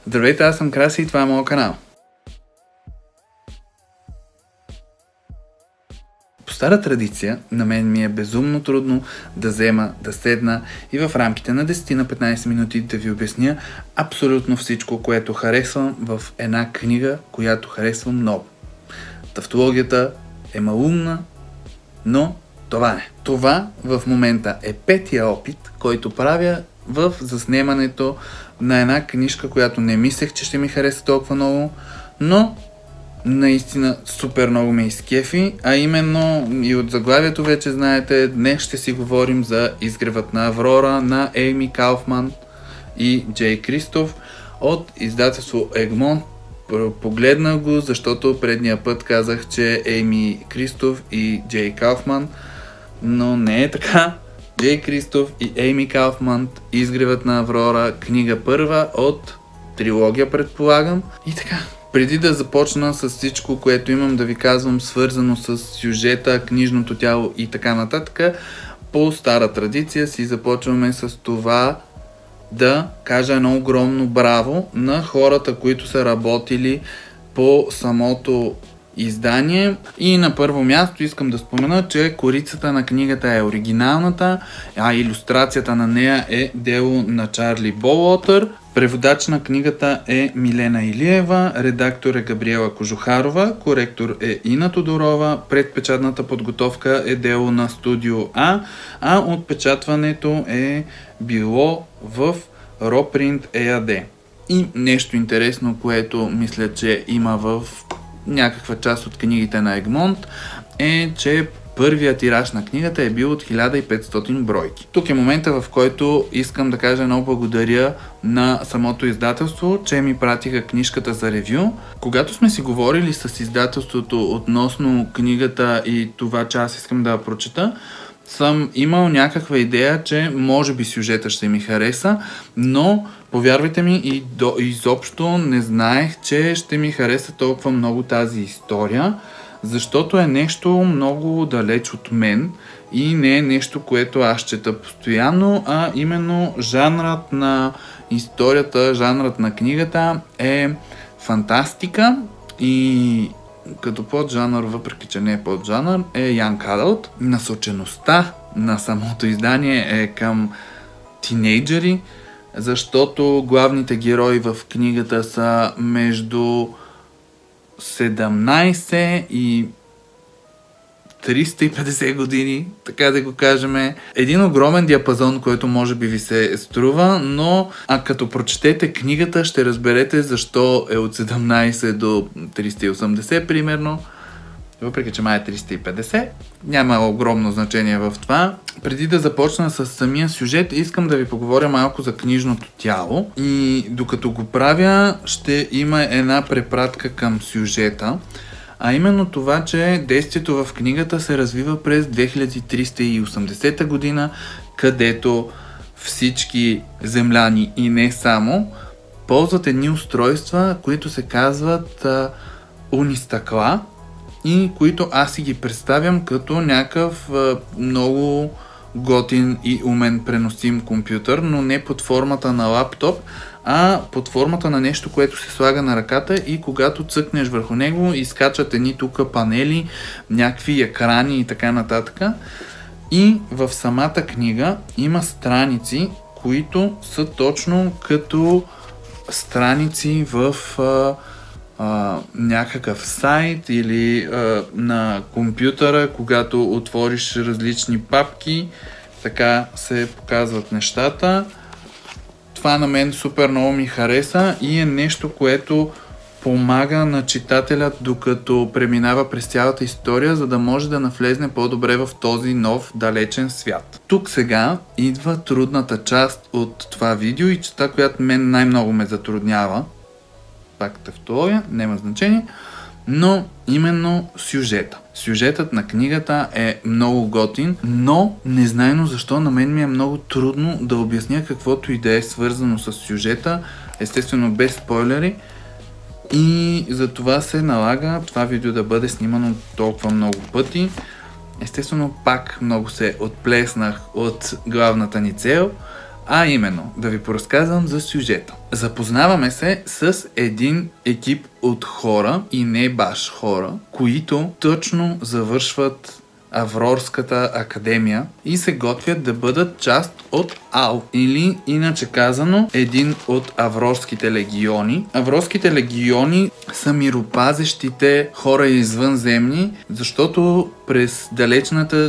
Здравейте, аз съм Краси и това е моят канал. По стара традиция, на мен ми е безумно трудно да седна и в рамките на 10 на 15 минути да ви обясня абсолютно всичко, което харесвам в една книга, която харесвам много. Тавтологията е малумна, но това е. Това в момента е петия опит, който правя в заснемането на една книжка, която не мислех, че ще ми хареса толкова много, но наистина супер много ме изкефи, а именно и от заглавието вече знаете, днес ще си говорим за Изгревът на Аврора на Ейми Кауфман и Джей Кристоф от издателство Egmont. Погледнах го, защото предния път казах, че Ейми Кристоф и Джей Кауфман, но не е така. Джей Кристоф и Ейми Кауфман, Изгревът на Аврора, книга първа от трилогия, предполагам. И така, преди да започна с всичко, което имам да ви казвам, свързано с сюжета, книжното тяло и така нататък, по стара традиция си започваме с това да кажа едно огромно браво на хората, които са работили по самото издание. И на първо място искам да спомена, че корицата на книгата е оригиналната, а илюстрацията на нея е дело на Чарли Болотър. Преводач на книгата е Милена Илиева, редактор е Габриела Кожухарова, коректор е Ина Тодорова, предпечатната подготовка е дело на Студио А отпечатването е било в Ропринт ЕАД. И нещо интересно, което мисля, че има в някаква част от книгите на Egmont, е, че първият тираж на книгата е бил от 1500 бройки. Тук е момента, в който искам да кажа много благодаря на самото издателство, че ми пратиха книжката за ревю. Когато сме си говорили с издателството относно книгата и това, че аз искам да я прочета, съм имал някаква идея, че може би сюжета ще ми хареса, но повярвайте ми, изобщо не знаех, че ще ми хареса толкова много тази история, защото е нещо много далеч от мен и не е нещо, което аз чета постоянно, а именно жанрът на историята, жанрът на книгата е фантастика и като поджанър, въпреки че не е поджанър, е Young Adult. Насочеността на самото издание е към тинейджери, защото главните герои в книгата са между 17 и 350 години, така да го кажем. Един огромен диапазон, който може би ви се струва, но като прочетете книгата, ще разберете защо е от 17 до 380 примерно. Въпреки че май е 350, няма огромно значение в това. Преди да започна с самия сюжет, искам да ви поговоря малко за книжното тяло. И докато го правя, ще има една препратка към сюжета. А именно това, че действието в книгата се развива през 2380 година, където всички земляни и не само ползват едни устройства, които се казват унистъкла и които аз си ги представям като някакъв много готин и умен преносим компютър, но не под формата на лаптоп, а под формата на нещо, което се слага на ръката и когато цъкнеш върху него, изкачат едни тук панели, някакви екрани и така нататък. И в самата книга има страници, които са точно като страници в някакъв сайт или на компютъра, когато отвориш различни папки, така се показват нещата. Това на мен супер много ми хареса и е нещо, което помага на читателя докато преминава през цялата история, за да може да навлезне по-добре в този нов далечен свят. Тук сега идва трудната част от това видео и частта, която мен най-много ме затруднява. Пак тавтология, няма значение, но именно сюжета. Сюжетът на книгата е много готин, но незнайно защо на мен ми е много трудно да обясня каквото и да е свързано с сюжета, естествено без спойлери, и за това се налага това видео да бъде снимано толкова много пъти. Естествено пак много се отплеснах от главната ни цел, а именно да ви поразказвам за сюжета. Запознаваме се с един екип от хора и не баш хора, които точно завършват Аврорската академия и се готвят да бъдат част от АЛ, или иначе казано един от Аврорските легиони. Аврорските легиони са миропазещите хора извънземни, защото през далечната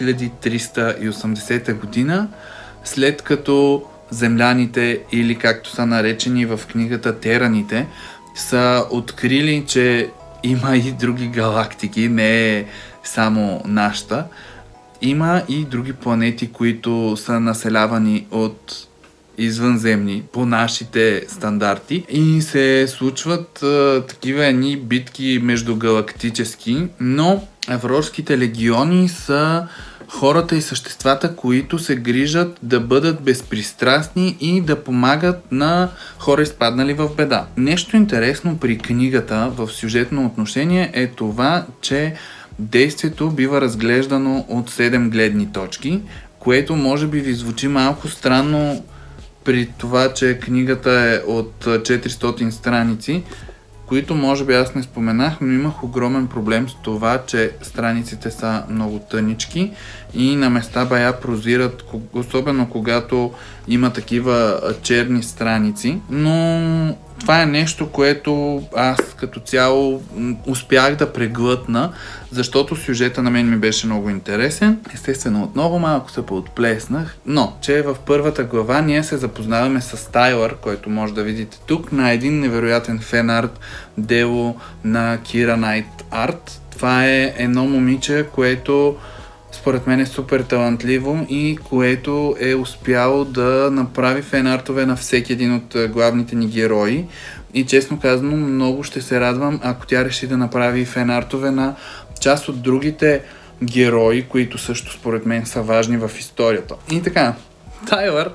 2380 година, след като земляните, или както са наречени в книгата тераните, са открили, че има и други галактики, не е само нашата. Има и други планети, които са населявани от извънземни по нашите стандарти и се случват такива едни битки междугалактически, но Аврорските легиони са хората и съществата, които се грижат да бъдат безпристрастни и да помагат на хора изпаднали в беда. Нещо интересно при книгата в сюжетно отношение е това, че действието бива разглеждано от 7 гледни точки, което може би ви звучи малко странно при това, че книгата е от 400 страници, които може би аз не споменах, но имах огромен проблем с това, че страниците са много тънички и на места бая прозират, особено когато има такива черни страници, но това е нещо, което аз като цяло успях да преглътна, защото сюжета на мен ми беше много интересен. Естествено, отново малко се поотплеснах, но че в първата глава ние се запознаваме с Тайлър, който може да видите тук, на един невероятен фенарт дело на Кира Найт Арт. Това е едно момиче, което според мен е супер талантливо и което е успяло да направи фенартове на всеки един от главните ни герои. И честно казано, много ще се радвам, ако тя реши да направи фенартове на част от другите герои, които също според мен са важни в историята. И така, Тайлър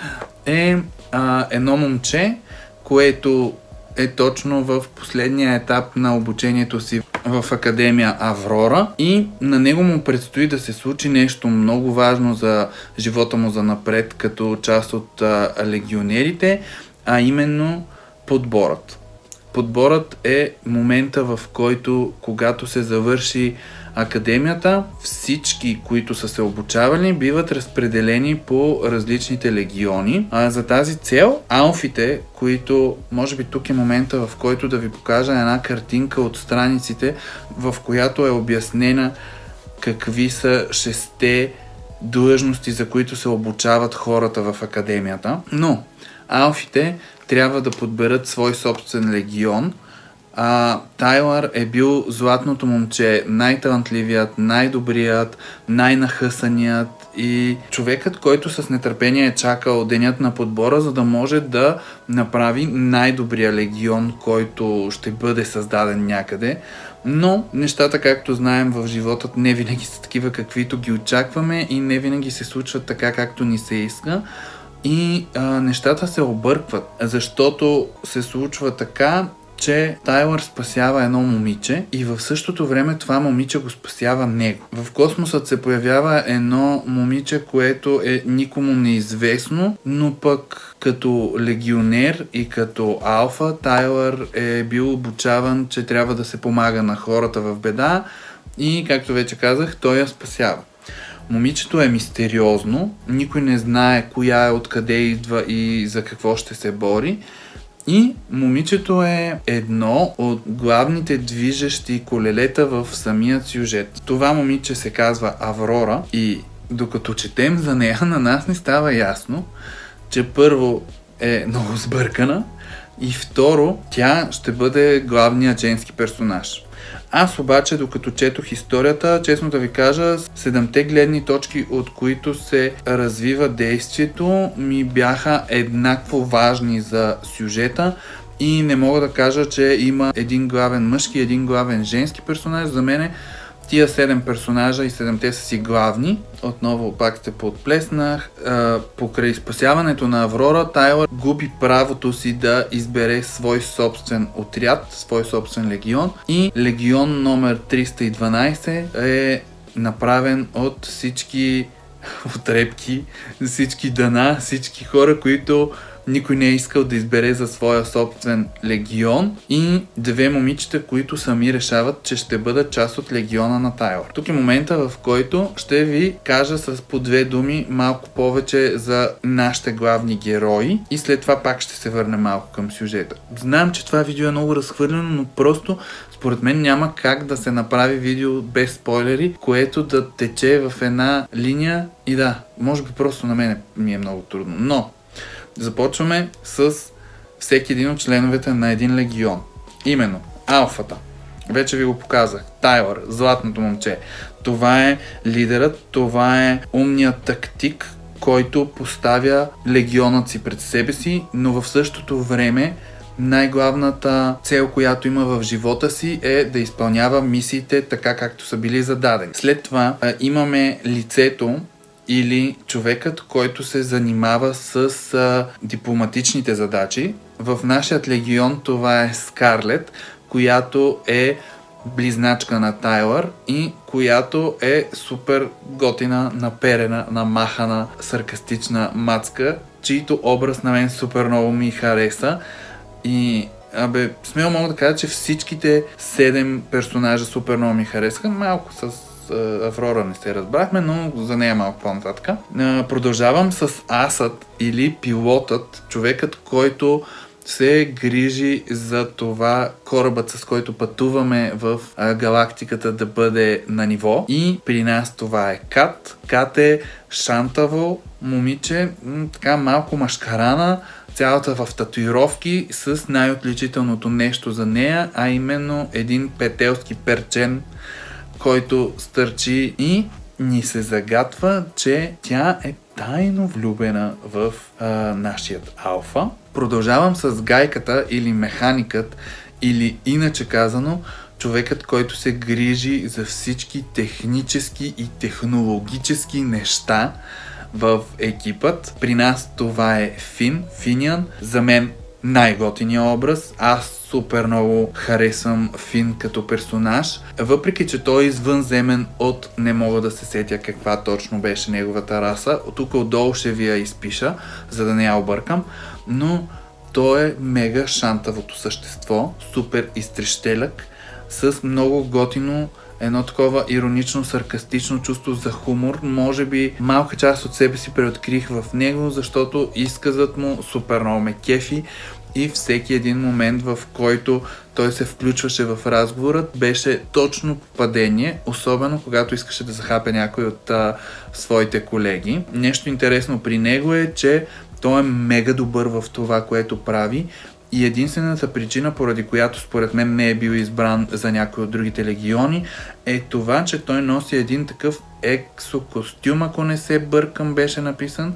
е едно момче, което е точно в последния етап на обучението си в Академия Аврора и на него му предстои да се случи нещо много важно за живота му за напред като част от легионерите, а именно подборът. Подборът е момента, в който, когато се завърши академията, всички, които са се обучавали, биват разпределени по различните легиони. За тази цел, алфите, които, може би тук е момента, в който да ви покажа една картинка от страниците, в която е обяснена какви са 6 длъжности, за които се обучават хората в академията. Но алфите трябва да подберат свой собствен легион. Тайлър е бил златното момче, най-талантливият, най-добрият, най-нахъсаният и човекът, който с нетърпение е чакал денят на подбора, за да може да направи най-добрия легион, който ще бъде създаден някъде. Но нещата, както знаем в живота, не винаги са такива, каквито ги очакваме и не винаги се случват така, както ни се иска. И нещата се объркват, защото се случва така, че Тайлър спасява едно момиче и в същото време това момиче го спасява него. В космосът се появява едно момиче, което е никому неизвестно, но пък като легионер и като алфа Тайлър е бил обучаван, че трябва да се помага на хората в беда и, както вече казах, той я спасява. Момичето е мистериозно, никой не знае коя е, откъде идва и за какво ще се бори. И момичето е едно от главните движещи колелета в самият сюжет. Това момиче се казва Аврора и докато четем за нея, на нас не става ясно, че първо е много сбъркана и второ, тя ще бъде главният женски персонаж. Аз обаче, докато четох историята, честно да ви кажа, 7-те гледни точки, от които се развива действието, ми бяха еднакво важни за сюжета и не мога да кажа, че има един главен мъжки и един главен женски персонаж. За мен тия 7 персонажа и 7-те са си главни. Отново пак се поотплеснах. Покрай спасяването на Аврора, Тайлър губи правото си да избере свой собствен отряд, свой собствен легион. И легион номер 312 е направен от всички отрепки, всички дана, всички хора, които никой не е искал да избере за своя собствен легион, и две момичета, които сами решават, че ще бъдат част от легиона на Тайлър. Тук е момента, в който ще ви кажа с по две думи малко повече за нашите главни герои и след това пак ще се върне малко към сюжета. Знам, че това видео е много разхвърлено, но просто според мен няма как да се направи видео без спойлери, което да тече в една линия, и да, може би просто на мен ми е много трудно. Но започваме с всеки един от членовете на един легион. Именно Алфата. Вече ви го показах. Тайлър, златното момче. Това е лидерът, това е умният тактик, който поставя легионът си пред себе си, но в същото време най-главната цел, която има в живота си, е да изпълнява мисиите така, както са били зададени. След това имаме лицето или човекът, който се занимава с дипломатичните задачи. В нашият легион това е Скарлет, която е близначка на Тайлър и която е супер готина, наперена, намахана, саркастична мацка, чийто образ на мен супер много ми хареса. И смело мога да кажа, че всичките 7 персонажа супер много ми харесаха. Малко с Аврора не се разбрахме, но за нея малко по-нататък. Продължавам с асът или пилотът, човекът, който се грижи за това корабът, с който пътуваме в галактиката, да бъде на ниво. И при нас това е Кат. Кат е шантаво момиче, така малко машкарана, цялата в татуировки, с най-отличителното нещо за нея, а именно един петелски перчен, който стърчи и ни се загатва, че тя е тайно влюбена в нашият Алфа. Продължавам с гайката или механикът, или иначе казано, човекът, който се грижи за всички технически и технологически неща в екипът. При нас това е Финиан. За мен най-готиният образ. Аз супер много харесвам Фин като персонаж, въпреки че той е извънземен от, не мога да се сетя каква точно беше неговата раса. Тук отдолу ще ви я изпиша, за да не я объркам, но той е мега шантавото същество, супер изтрещелък, с много готино, едно такова иронично, саркастично чувство за хумор. Може би малка част от себе си преоткрих в него, защото изказът му супер много ме кефи и всеки един момент, в който той се включваше в разговорът, беше точно попадение, особено когато искаше да захапе някой от своите колеги. Нещо интересно при него е, че той е мега добър в това, което прави. И единствената причина, поради която според мен не е бил избран за някой от другите легиони, е това, че той носи един такъв ексокостюм, ако не се бъркам, беше написан,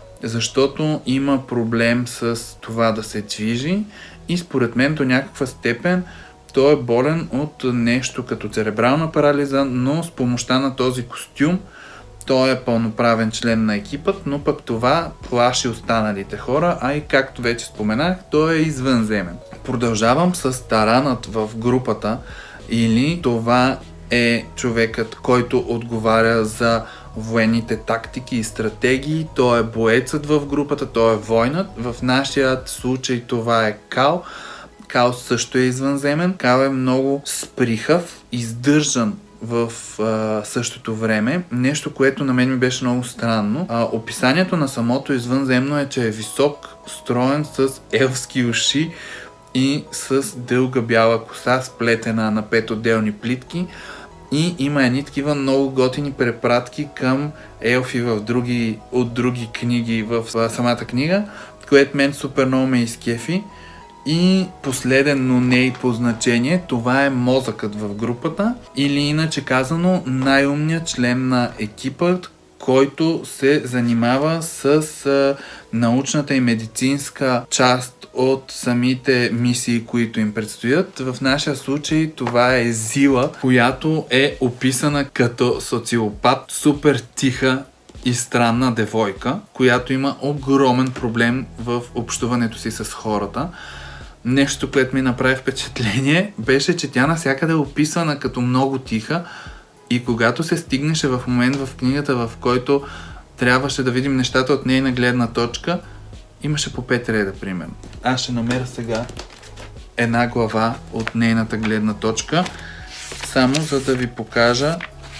защото има проблем с това да се движи и според мен до някаква степен той е болен от нещо като церебрална парализа, но с помощта на този костюм той е пълноправен член на екипът, но пък това плаши останалите хора, а и както вече споменах, той е извънземен. Продължавам с таранът в групата, или това е човекът, който отговаря за военните тактики и стратегии. Той е боецът в групата, той е войнат. В нашия случай това е Кал. Кал също е извънземен. Кал е много сприхав, издържан в същото време. Нещо, което на мен ми беше много странно. Описанието на самото извънземно е, че е висок, строен, с елфски уши и с дълга бяла коса, сплетена на 5 отделни плитки. И има едни такива много готини препратки към елфи от други книги в самата книга, което мен супер много ме изкефи. И последен, но не и по значение, това е мозъкът в групата, или иначе казано най-умният член на екипът, който се занимава с научната и медицинска част от самите мисии, които им предстоят. В нашия случай това е Зила, която е описана като социопат, супер тиха и странна девойка, която има огромен проблем в общуването си с хората. Нещо, което ми направи впечатление, беше, че тя навсякъде е описана като много тиха и когато се стигнеше в момент в книгата, в който трябваше да видим нещата от нейна гледна точка, имаше по 5 реда, примерно. Аз ще намеря сега една глава от нейната гледна точка, само за да ви покажа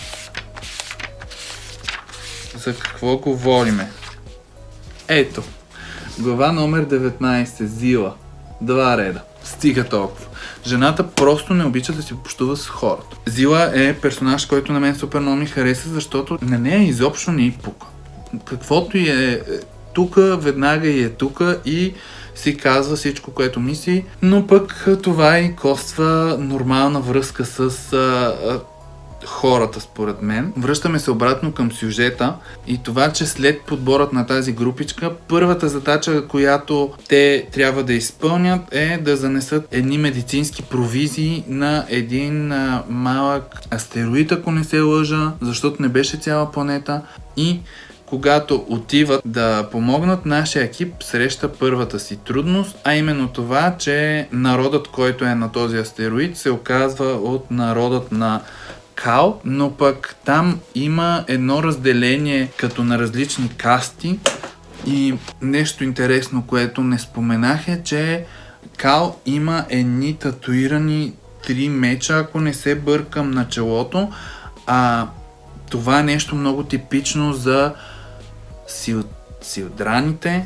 за какво говориме. Ето, глава номер 19, Зила. 2 реда. Стига толкова. Жената просто не обича да си общува с хората. Зила е персонаж, който на мен супер много ми хареса, защото на нея изобщо не й пука. Каквото и е тука, веднага и е тука и си казва всичко, което мисли, но пък това и коства нормална връзка с хората, според мен. Връщаме се обратно към сюжета и това, че след подборът на тази групичка, първата задача, която те трябва да изпълнят, е да занесат едни медицински провизии на един малък астероид, ако не се лъжа, защото не беше цяла планета, и когато отиват да помогнат, нашия екип среща първата си трудност, а именно това, че народът, който е на този астероид, се оказва от народът на Кал, но пък там има едно разделение като на различни касти и нещо интересно, което не споменах, е, че Кал има едни татуирани 3 меча, ако не се бъркам, на челото, а това е нещо много типично за силдраните.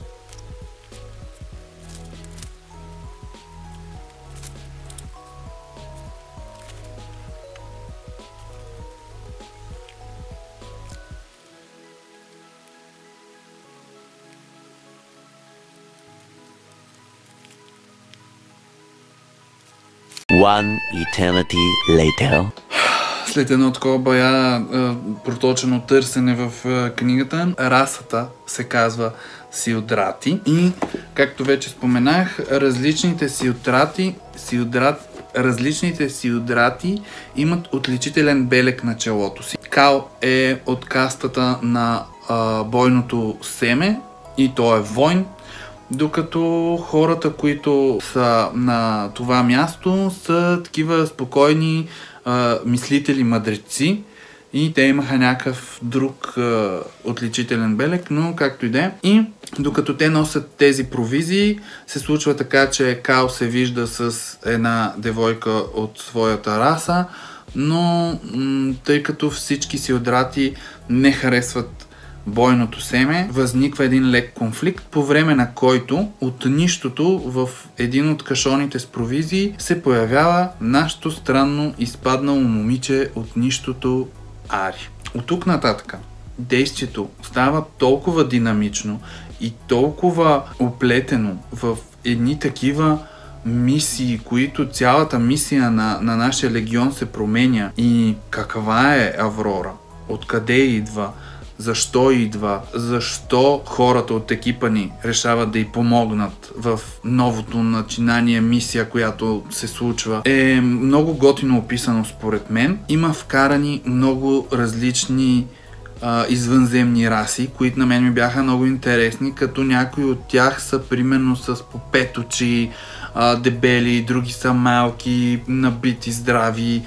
One eternity later. След едно такова бая проточено търсене в книгата, расата се казва силдрати и, както вече споменах, различните силдрати имат отличителен белег на челото си. Кал е от кастата на бойното семе и той е войн, докато хората, които са на това място, са такива спокойни мислители, мъдреци, и те имаха някакъв друг отличителен белег, но както и да е. И докато те носят тези провизии, се случва така, че Кал се вижда с една девойка от своята раса, но тъй като всички силдрати не харесват бойното семе, възниква един лек конфликт, по време на който от нищото в един от кашоните с провизии се появява нашето странно изпаднало момиче от нищото Ари. От тук нататък действието става толкова динамично и толкова оплетено в едни такива мисии, които цялата мисия на нашия легион се променя. И каква е Аврора? Откъде идва? Защо идва? Защо хората от екипа ни решават да й помогнат в новото начинание, мисия, която се случва? Е много готино описано според мен. Има вкарани много различни извънземни раси, които на мен ми бяха много интересни, като някои от тях са примерно с по 5 очи, дебели, други са малки, набити, здрави.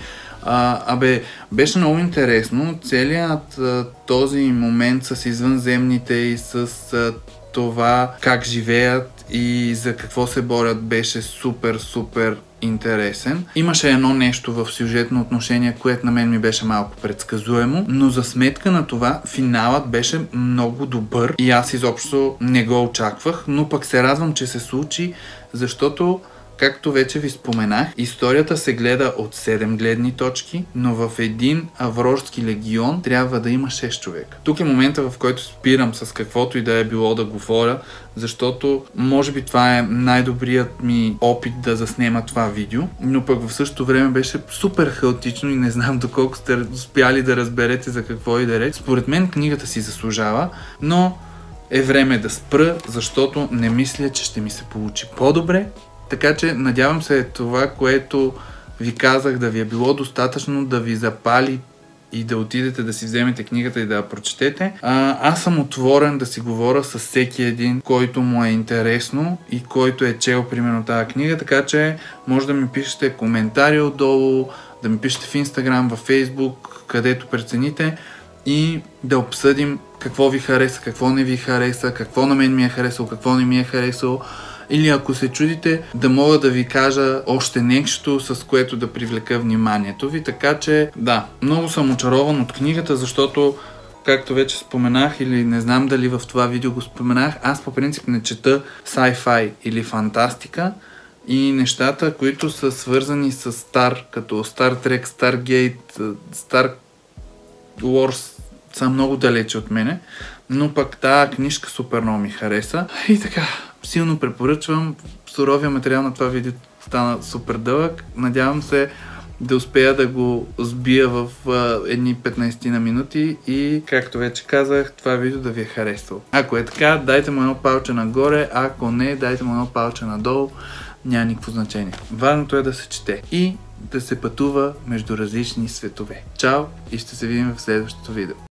Беше много интересно. Целият този момент с извънземните и с това как живеят и за какво се борят беше супер интересен. Имаше едно нещо в сюжетно отношение, което на мен ми беше малко предсказуемо, но за сметка на това финалът беше много добър и аз изобщо не го очаквах, но пък се радвам, че се случи, защото, както вече ви споменах, историята се гледа от 7 гледни точки, но в един аврорски легион трябва да има 6 човека. Тук е момента, в който спирам с каквото и да е било да говоря, защото може би това е най-добрият ми опит да заснема това видео, но пък в същото време беше супер хаотично и не знам доколко сте успяли да разберете за какво и да реч. Според мен книгата си заслужава, но е време да спра, защото не мисля, че ще ми се получи по-добре. Така че надявам се това, което ви казах, да ви е било достатъчно да ви запали и да отидете да си вземете книгата и да я прочетете. Аз съм отворен да си говоря с всеки един, който му е интересно и който е чел примерно тази книга, така че може да ми пишете коментари отдолу, да ми пишете в Instagram, в Facebook, където прецените. и да обсъдим какво ви хареса, какво не ви хареса, какво на мен ми е харесало, какво не ми е харесало. Или ако се чудите, да мога да ви кажа още нещо, с което да привлека вниманието ви. Така че, да, много съм очарован от книгата, защото, както вече споменах, или не знам дали в това видео го споменах, аз по принцип не чета sci-fi или фантастика и нещата, които са свързани с като Star Trek, Stargate, Star Wars, са много далече от мене, но пък тази книжка супер много ми хареса. И така, силно препоръчвам. Суровия материал на това видео стана супер дълъг. Надявам се да успея да го сбия в едни 15 на минути и, както вече казах, това видео да ви е харесало. Ако е така, дайте му едно палче нагоре, ако не, дайте му едно палче надолу. Няма никакво значение. Важното е да се чете и да се пътува между различни светове. Чао и ще се видим в следващото видео.